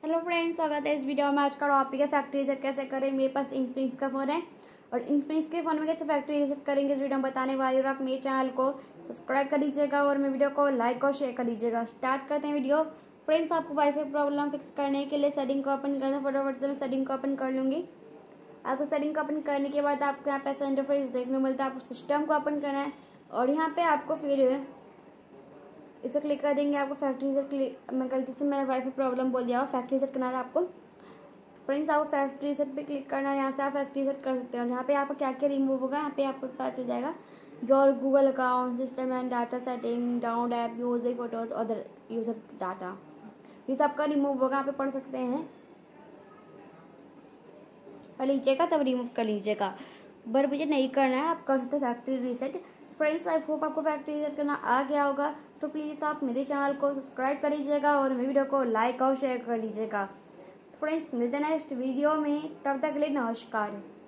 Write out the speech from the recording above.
Hello friends, स्वागत है इस वीडियो में। आज का टॉपिक है फैक्ट्री रीसेट कैसे करें। मेरे पास इन्फिनिक्स का फ़ोन है और इन्फिनिक्स के फ़ोन में कैसे फैक्ट्री रीसेट करेंगे इस वीडियो में बताने वाली हूँ। आप मेरे चैनल को सब्सक्राइब कर दीजिएगा और मेरे वीडियो को लाइक और शेयर कर दीजिएगा। स्टार्ट करते हैं वीडियो। फ्रेंड्स, आपको वाईफाई प्रॉब्लम फिक्स करने के लिए सेटिंग को ओपन करना। फटाफट से मैं सेटिंग को ओपन कर लूँगी। आपको सेटिंग को ओपन करने के बाद आपको यहाँ पे ऐसा इंटरफेस देखने को मिलता है। आपको सिस्टम को ओपन करना है और यहाँ पे आपको फिर इस पर क्लिक कर देंगे। आपको फैक्ट्री रीसेट मैं गलती से मैंने वाईफाई प्रॉब्लम बोल दिया और फैक्ट्री रीसेट करना था आपको। फ्रेंड्स, आपको फैक्ट्री रीसेट पे क्लिक करना है। यहाँ से आप फैक्ट्री रीसेट कर सकते हो। यहाँ पे आपको क्या क्या रिमूव होगा यहाँ पे आपको पता चल जाएगा। Your Google account, system and data setting, download app, use photos, other user data, ये सब का रिमूव होगा। यहाँ पे पढ़ सकते हैं, पढ़ लीजिएगा तब रिमूव कर लीजिएगा। बट मुझे नहीं करना है, आप कर सकते हैं factory reset. Friends, I hope आपको फैक्ट्री रीसेट करना आ गया होगा। तो प्लीज़ आप मेरे चैनल को सब्सक्राइब कर लीजिएगा और मेरे वीडियो को लाइक और शेयर कर लीजिएगा। फ्रेंड्स, मिलते हैं नेक्स्ट वीडियो में, तब तक के लिए नमस्कार।